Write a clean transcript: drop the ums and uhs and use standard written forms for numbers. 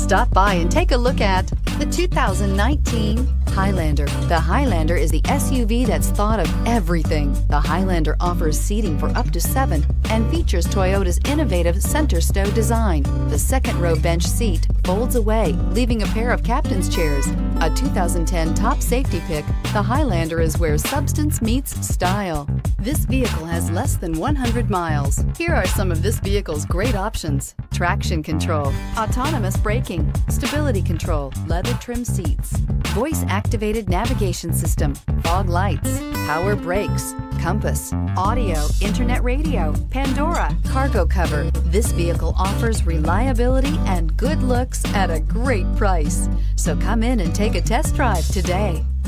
Stop by and take a look at the 2019 Highlander. The Highlander is the SUV that's thought of everything. The Highlander offers seating for up to 7 and features Toyota's innovative center stow design. The second row bench seat folds away, leaving a pair of captain's chairs. A 2010 top safety pick, the Highlander is where substance meets style. This vehicle has less than 100 miles. Here are some of this vehicle's great options: traction control, autonomous braking, stability control, leather trim seats, voice-activated navigation system, fog lights, power brakes, compass, audio, internet radio, Pandora, cargo cover. This vehicle offers reliability and good looks at a great price. So come in and take a test drive today.